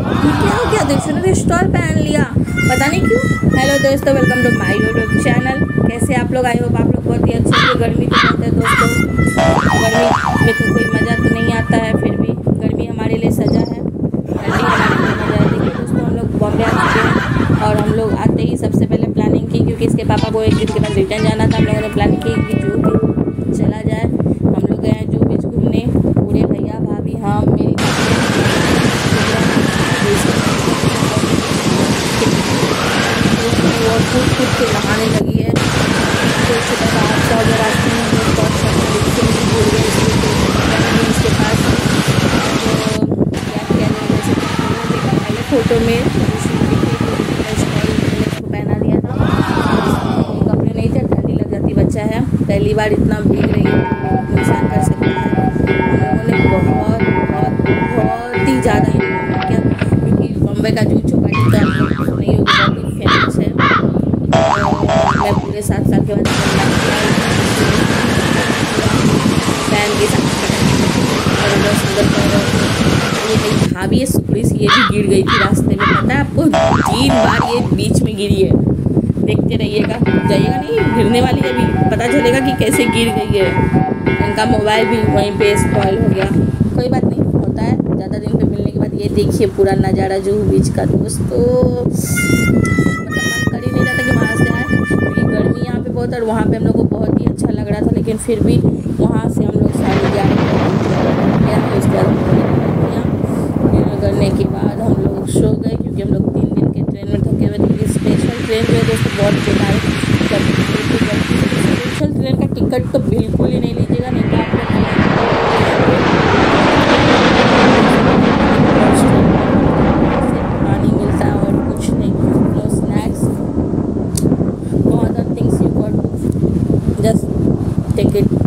क्या हो गया? दोस्तों ने स्टॉल पहन लिया, पता नहीं क्यों। हेलो दोस्तों, welcome to my YouTube channel. कैसे आप लोग? आई होप आप लोग बहुत ही अच्छे हैं। गर्मी तो बहुत है दोस्तों, गर्मी में तो कोई मज़ा तो नहीं आता है, फिर भी गर्मी हमारे लिए सज़ा है, ठंडी हमारे लिए मज़ा है। देखिए दोस्तों, हम लोग बॉम्बे आ चुके हैं और हम लोग आते ही सबसे पहले प्लानिंग की, क्योंकि इसके पापा को एक दिन के बाद रिटर्न जाना था। हम लोगों ने प्लानिंग की कि जू चला जाए। हम लोग गए हैं जू बीच घूमने, पूरे भैया भाभी, हम, मेरी और कूद के नहाने लगी है। तो छोटा सा हादसा हो गया रास्ते में, हम लोग बहुत सारे रिक्शे भूल गए, इसलिए इसके पास क्या किया जाए। जैसे देखा पहले फ़ोटो में उसको पहना दिया था, कपड़े नहीं थे, ठंडी लग जाती, बच्चा है, पहली बार इतना भीग रही है, नुकसान कर सकता है। हम लोगों ने बहुत ही ज़्यादा इन्जॉय किया, क्योंकि बॉम्बे का जू चौपाटी तो आप लोग नहीं होगी, बहुत ही फेमस है। मैं पूरे 7 साल के बाद फैन के साथ और बहुत सुंदर। ये मेरी भाभी है सुखड़ी सी, ये भी गिर गई थी रास्ते में, पता है आपको? 3 बार ये बीच में गिरी है। देखते रहिएगा, जाइएगा नहीं, गिरने वाली है, अभी पता चलेगा कि कैसे गिर गई है। इनका मोबाइल भी वहीं पे स्पॉइल हो गया, कोई बात नहीं, होता है। ज़्यादा दिन पे मिलने के बाद ये देखिए पूरा नज़ारा जू बीच का दोस्तों, कर ही नहीं रहा था कि वहाँ से आए, क्योंकि गर्मी यहाँ पे बहुत, और वहाँ पे हम लोग को बहुत ही अच्छा लग रहा था। लेकिन फिर भी वहाँ से हम लोग सारे डिनर करने के बाद हम लोग सो गए, क्योंकि हम लोग 3 दिन के ट्रेन में थके हुए थे। स्पेशल ट्रेन जो है दोस्तों बहुत बेकार है। स्पेशल ट्रेन का टिकट तो बिल्कुल ही नहीं लीजिएगा, नहीं तो आपको पानी मिलता है और कुछ नहीं, no snacks, no other things, you got just take it